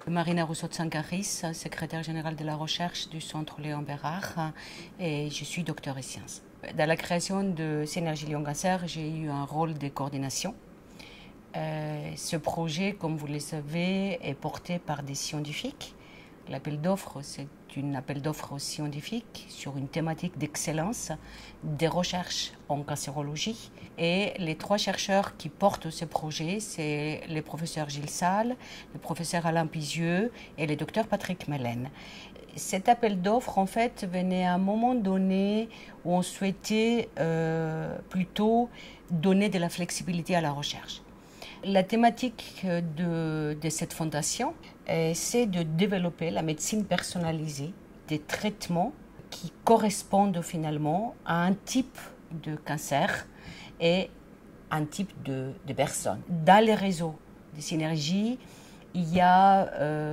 Marina Rousseau-Tsangaris, secrétaire générale de la recherche du Centre Léon Bérard, et je suis docteur en sciences. Dans la création de Synergie Lyon Cancer, j'ai eu un rôle de coordination. Ce projet, comme vous le savez, est porté par des scientifiques. L'appel d'offres, c'est un appel d'offres scientifique sur une thématique d'excellence des recherches en cancérologie. Et les 3 chercheurs qui portent ce projet, c'est le professeur Gilles Salles, le professeur Alain Pizieux et le docteur Patrick Mellen. Cet appel d'offres, en fait, venait à un moment donné où on souhaitait plutôt donner de la flexibilité à la recherche. La thématique de cette fondation, c'est de développer la médecine personnalisée, des traitements qui correspondent finalement à un type de cancer et un type de personne. Dans les réseaux de Synergie, il y a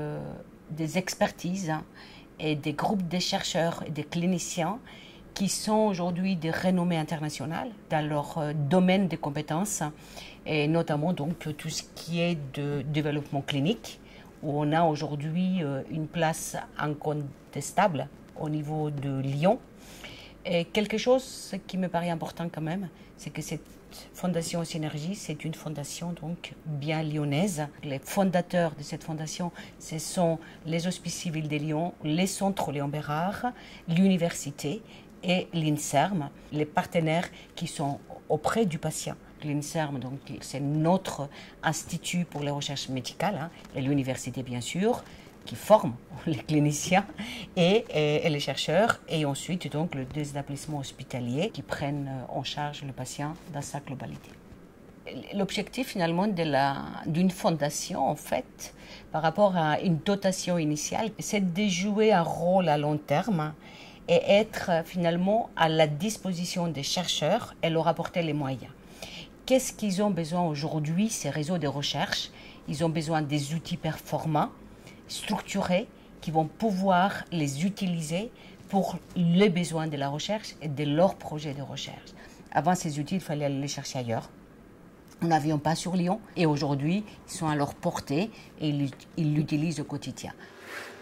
des expertises et des groupes de chercheurs et de cliniciens qui sont aujourd'hui de renommée internationale dans leur domaine de compétences, et notamment donc tout ce qui est de développement clinique, où on a aujourd'hui une place incontestable au niveau de Lyon. Et quelque chose qui me paraît important quand même, c'est que cette fondation Synergie, c'est une fondation donc bien lyonnaise. Les fondateurs de cette fondation, ce sont les Hospices civils de Lyon, les centres Léon Bérard, l'université et l'INSERM, les partenaires qui sont auprès du patient. L'INSERM, donc, c'est notre institut pour les recherches médicales, et l'université, bien sûr, qui forme les cliniciens et les chercheurs, et ensuite donc les établissements hospitaliers qui prennent en charge le patient dans sa globalité. L'objectif finalement d'une fondation, en fait, par rapport à une dotation initiale, c'est de jouer un rôle à long terme et être finalement à la disposition des chercheurs et leur apporter les moyens. Qu'est-ce qu'ils ont besoin aujourd'hui, ces réseaux de recherche? Ils ont besoin des outils performants, structurés, qui vont pouvoir les utiliser pour les besoins de la recherche et de leurs projets de recherche. Avant, ces outils, il fallait aller les chercher ailleurs. Nous n'avions pas sur Lyon et aujourd'hui, ils sont à leur portée et ils l'utilisent au quotidien.